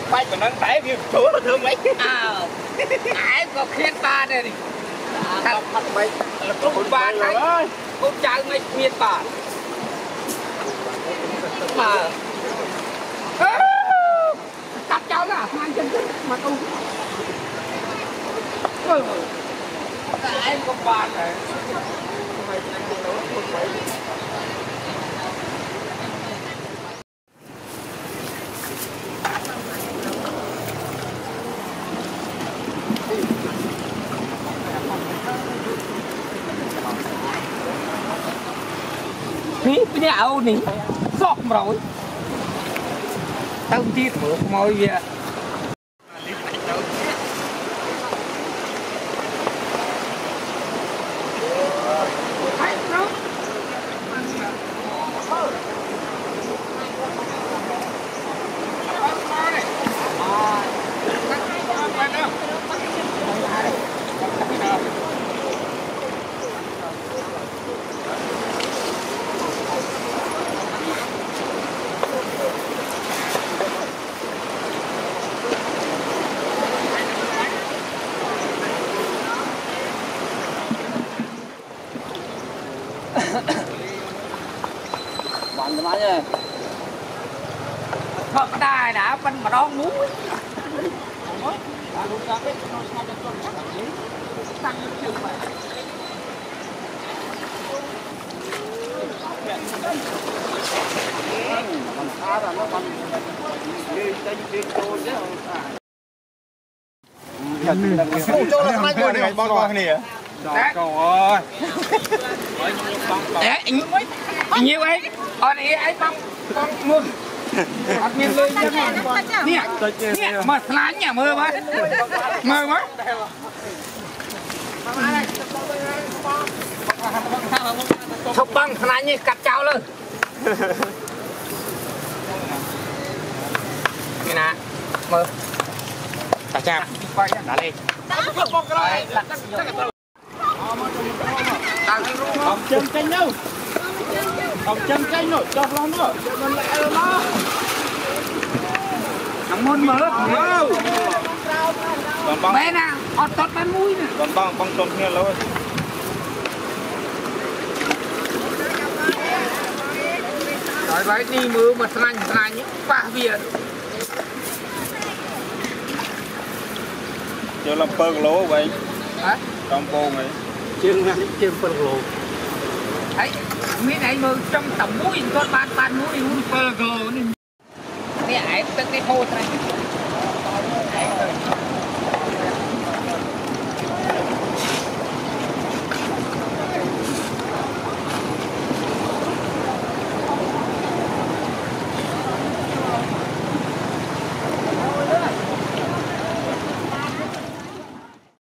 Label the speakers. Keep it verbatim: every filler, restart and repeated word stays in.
Speaker 1: bay mà nâng tay việc chúa là thương mấy à ai có khiên ta đây đi thật thật mấy là có một bàn này con trai mấy miên bản mà cắt cháu là mang chân mà không em có bàn này ní cái nhà ní sọt rồi tao tiết một mồi vậy bạn làm gì thật đài đã bên mà đón muốn nhiều ấy ở đây ấy băng con mưa ở miền lưới chứ nè nè mà lái nhà mưa mà mưa mà thọc băng lái như cắt cháo luôn cái nè mưa ta chạm đã lên Ông chân canh đâu Ông chân canh rồi, cho nó nữa Mình lại rồi nó Thằng môn mở Bé nè, ọt tốt bán mũi nè Còn băng, băng trộn nghe lâu rồi Nói vậy đi mưa mà thằng anh, thằng anh nhé Phá bìa Giờ làm bơ lỗ vậy Hả? Trong cô này Chiên nè, chiên bơ lỗ Đấy, mấy này mà trong tầm mũi con bán bán mũi hút bơ gồ này. Nè, em tức cái hô này.